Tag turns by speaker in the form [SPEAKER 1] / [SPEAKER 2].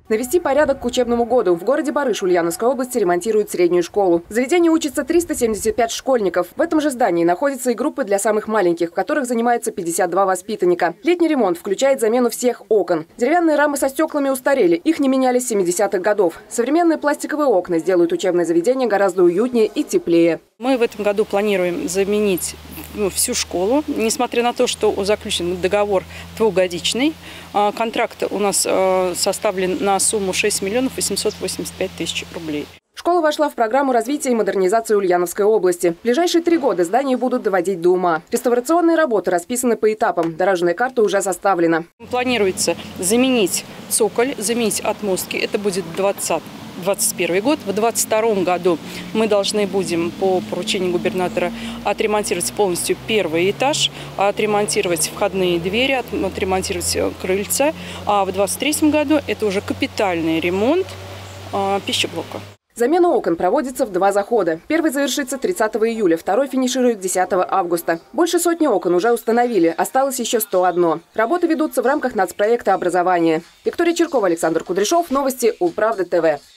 [SPEAKER 1] Навести порядок к учебному году. В городе Барыш Ульяновской области ремонтируют среднюю школу. В заведении учатся 375 школьников. В этом же здании находятся и группы для самых маленьких, в которых занимается 52 воспитанника. Летний ремонт включает замену всех окон. Деревянные рамы со стеклами устарели. Их не меняли с 70-х годов. Современные пластиковые окна сделают учебное заведение гораздо уютнее и теплее.
[SPEAKER 2] Мы в этом году планируем заменить всю школу, несмотря на то, что заключен договор двухгодичный. Контракт у нас составлен на сумму 6 миллионов 885 тысяч рублей.
[SPEAKER 1] Школа вошла в программу развития и модернизации Ульяновской области. В ближайшие 3 года здание будут доводить до ума. Реставрационные работы расписаны по этапам. Дорожная карта уже составлена.
[SPEAKER 2] Планируется заменить цоколь, заменить отмостки. Это будет 2021 год. В 2022 году мы должны будем по поручению губернатора отремонтировать полностью первый этаж, отремонтировать входные двери, отремонтировать крыльца. А в 2023 году это уже капитальный ремонт пищеблока.
[SPEAKER 1] Замена окон проводится в 2 захода. Первый завершится 30 июля, второй финиширует 10 августа. Больше сотни окон уже установили, осталось еще 101. Работы ведутся в рамках нацпроекта образования. Виктория Черкова, Александр Кудряшов. Новости Улправда ТВ.